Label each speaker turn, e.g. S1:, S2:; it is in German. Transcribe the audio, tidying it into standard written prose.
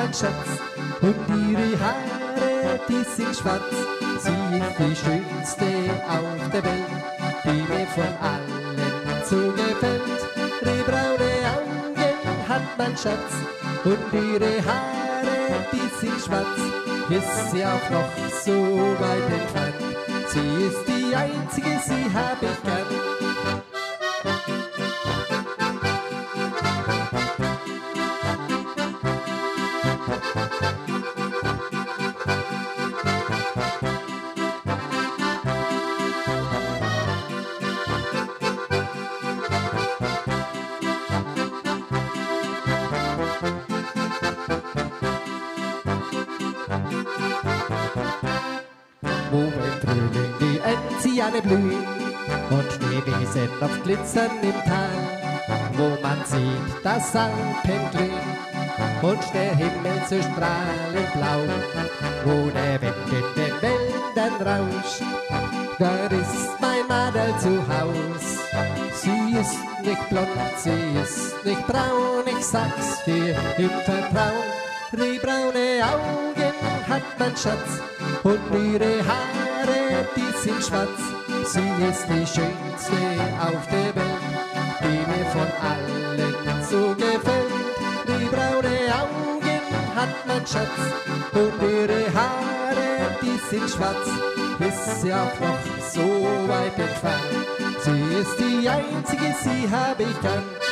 S1: mein Schatz. Und ihre Haare, die sind schwarz. Sie ist die schönste auf der Welt, die mir von allen so gefällt. Rehbraune Augen hat mein Schatz und ihre Haare, die sind schwarz. Ist sie auch noch so weit entfernt. Sie ist die einzige, sie hab ich gern. Wo im Frühling die Enziane blühen und Schneewiesen noch glitzern im Tal, wo man sieht das Alpengrün und der Himmel so strahlend blau, wo der Wind in den Wäldern rauscht, da ist mein Madel zu Haus. Sie ist nicht blond, sie ist nicht braun, ich sag's dir im Vertrauen. Rehbraune Augen hat mein Schatz und ihre Haare, die sind schwarz. Sie ist die schönste auf der Welt, die mir von allen so gefällt. Rehbraune Augen hat mein Schatz und ihre Haare, die sind schwarz. Ist sie auch noch so weit entfernt. Sie ist die einzige, sie hab ich gern.